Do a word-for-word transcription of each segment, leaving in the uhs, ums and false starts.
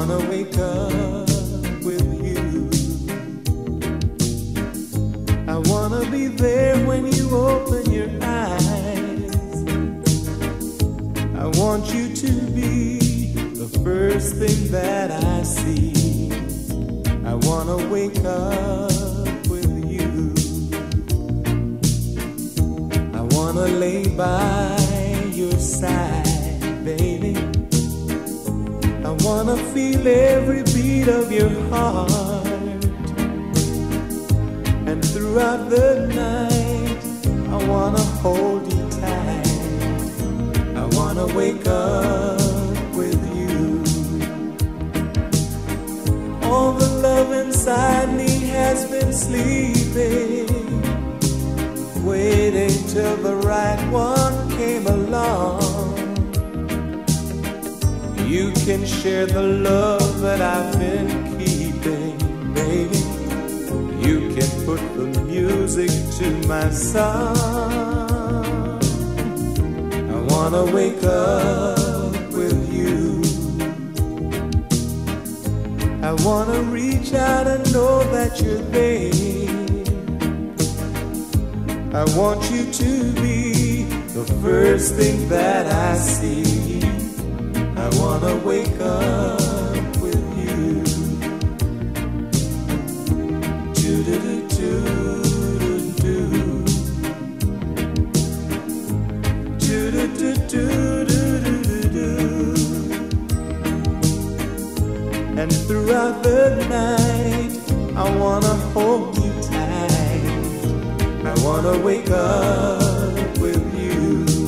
wanna wake up with you. I wanna be there when you open your eyes. I want you to be the first thing that I see. I wanna wake up with you. I wanna lay by your side, baby. I wanna feel every beat of your heart. And throughout the night, I wanna hold you tight. I wanna wake up with you. All the love inside me has been sleeping, waiting till the right one came along. You can share the love that I've been keeping, baby. You can put the music to my song. I wanna wake up with you. I wanna reach out and know that you're there. I want you to be the first thing that I see. I wanna wake up with you. Do-do-do-do-do-do. Do-do-do-do-do-do-do. And throughout the night, I wanna hold you tight. I wanna wake up with you.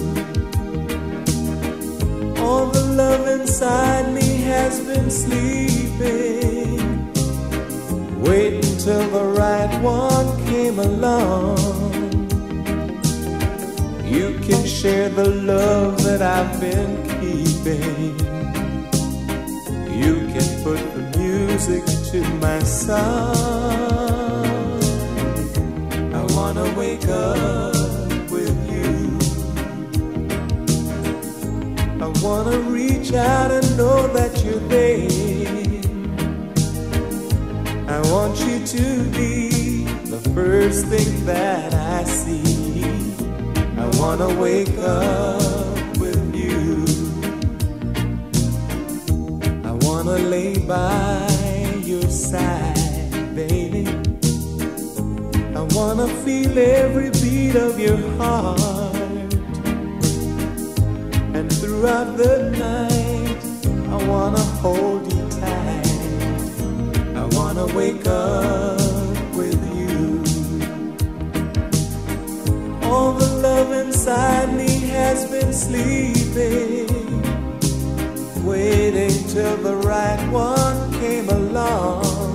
All the love inside me has been sleeping, waiting till the right one came along. You can share the love that I've been keeping. You can put the music to my song. I wanna wake up with you. I wanna reach out and know that you're there. I want you to be the first thing that I see. I wanna wake up with you. I wanna lay by your side, baby. I wanna feel every beat of your heart. And throughout the night, I wanna hold you tight. I wanna wake up with you. All the love inside me has been sleeping, waiting till the right one came along.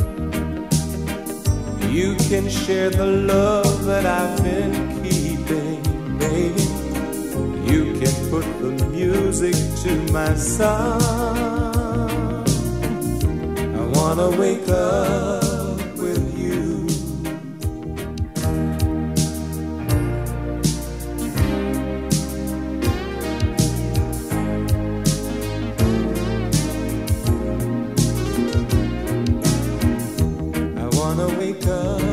You can share the love that I've been keeping, baby. You can put the music to my song. I wanna wake up with you. I wanna wake up